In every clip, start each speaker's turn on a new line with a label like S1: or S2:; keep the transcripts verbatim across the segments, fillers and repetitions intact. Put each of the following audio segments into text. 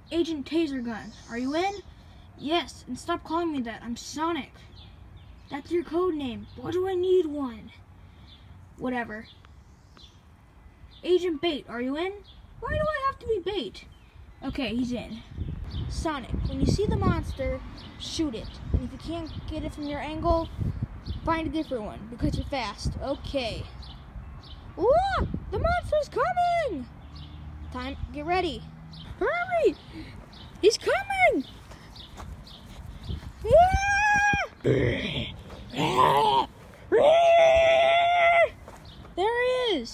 S1: Agent Taser Gun. Are you in? Yes, and stop calling me that. I'm Sonic. That's your code name. Why do I need one? Whatever. Agent Bait, are you in? Why do I have to be Bait? Okay, he's in. Sonic, when you see the monster, shoot it. And if you can't get it from your angle, find a different one, because you're fast. Okay. Whoa! The monster's coming! Time, get ready. Hurry! He's coming! There he is!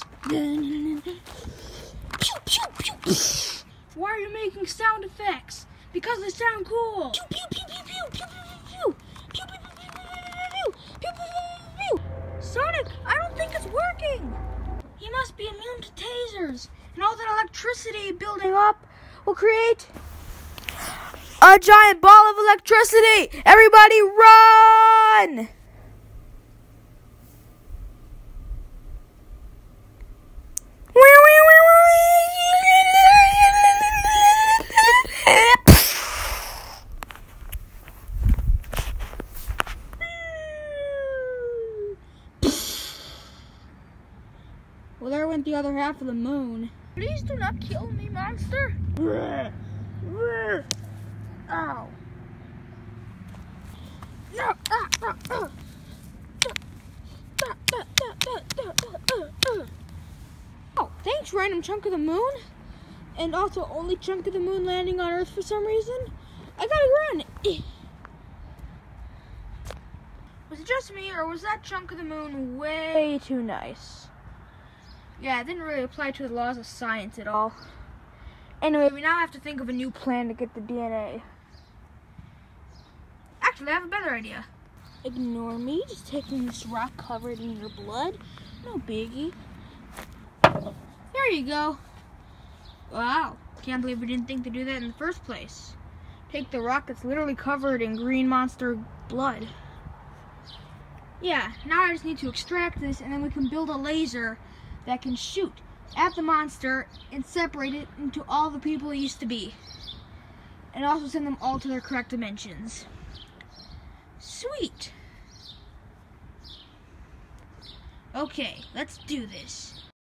S1: Why are you making sound effects? Because they sound cool! Sonic, I don't think it's working! He must be immune to tasers, and all that electricity building up will create a giant ball of electricity! Everybody run! Well, there went the other half of the moon. Please do not kill me, monster. Ow. No. Oh, thanks, random chunk of the moon. And also only chunk of the moon landing on Earth for some reason. I gotta run. Was it just me, or was that chunk of the moon way too nice? Yeah, it didn't really apply to the laws of science at all. Anyway, we now have to think of a new plan to get the D N A. Actually, I have a better idea. Ignore me, just taking this rock covered in your blood. No biggie. There you go. Wow, can't believe we didn't think to do that in the first place. Take the rock that's literally covered in green monster blood. Yeah, now I just need to extract this, and then we can build a laser that can shoot at the monster and separate it into all the people it used to be. And also send them all to their correct dimensions. Sweet. Okay, let's do this.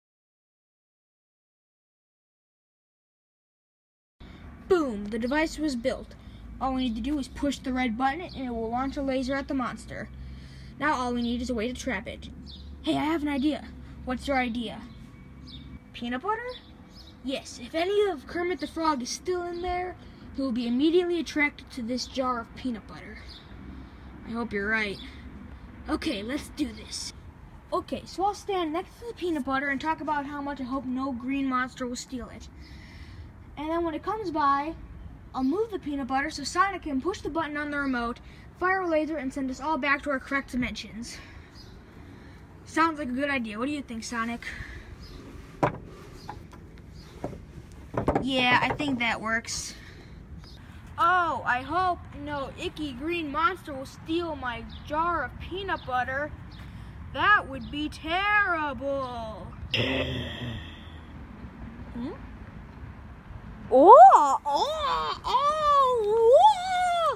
S1: Boom, the device was built. All we need to do is push the red button and it will launch a laser at the monster. Now all we need is a way to trap it. Hey, I have an idea. What's your idea? Peanut butter? Yes, if any of Kermit the Frog is still in there, he will be immediately attracted to this jar of peanut butter. I hope you're right. Okay, let's do this. Okay, so I'll stand next to the peanut butter and talk about how much I hope no green monster will steal it. And then when it comes by, I'll move the peanut butter so Sonic can push the button on the remote, fire a laser, and send us all back to our correct dimensions. Sounds like a good idea. What do you think, Sonic? Yeah, I think that works. Oh, I hope no icky green monster will steal my jar of peanut butter. That would be terrible. Hmm? Oh, oh, oh,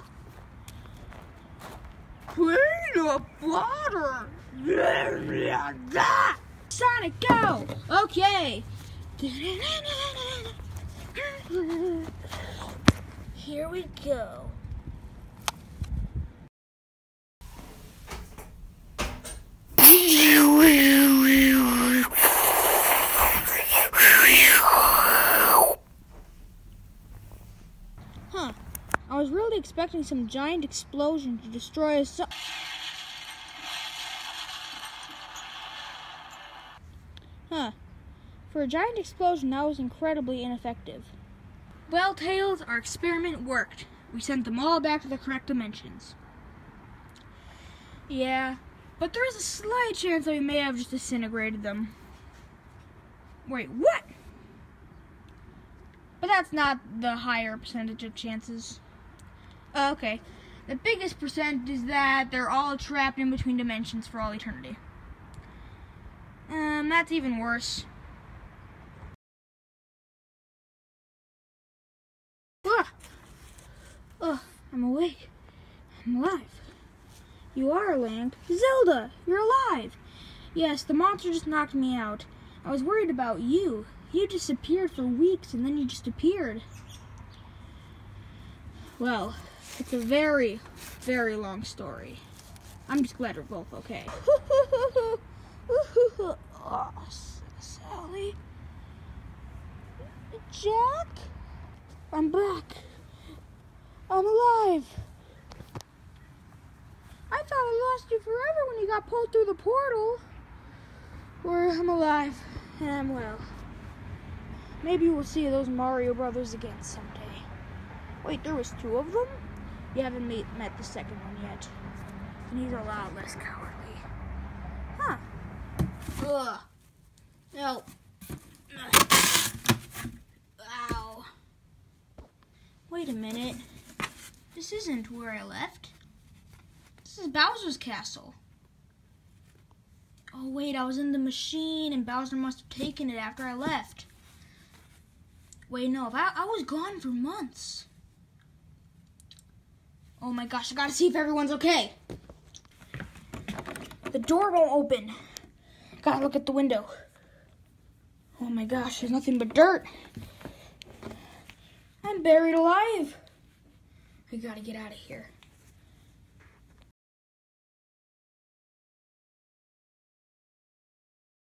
S1: oh. Peanut butter. Sonic, go! Okay. Here we go. Huh. I was really expecting some giant explosion to destroy us. Huh. For a giant explosion, that was incredibly ineffective. Well, Tails, our experiment worked. We sent them all back to the correct dimensions. Yeah, but there is a slight chance that we may have just disintegrated them. Wait, what? But that's not the higher percentage of chances. Uh, okay. The biggest percent is that they're all trapped in between dimensions for all eternity. Um, that's even worse. Ah! Oh, I'm awake. I'm alive. You are, Link. Zelda, you're alive. Yes, the monster just knocked me out. I was worried about you. You disappeared for weeks and then you just appeared. Well, it's a very, very long story. I'm just glad we're both okay. Oh, Sally. Jack? I'm back. I'm alive. I thought I lost you forever when you got pulled through the portal. Well, I'm alive and I'm well. Maybe we'll see those Mario Brothers again someday. Wait, there was two of them? You haven't met, met the second one yet. And he's a lot less cowardly. Huh. Ugh. No. Ow. Wait a minute. This isn't where I left. This is Bowser's castle. Oh wait, I was in the machine and Bowser must have taken it after I left. Wait, no, if I, I was gone for months. Oh my gosh, I gotta see if everyone's okay. The door won't open. Gotta look at the window. Oh my gosh, there's nothing but dirt. I'm buried alive. I gotta get out of here.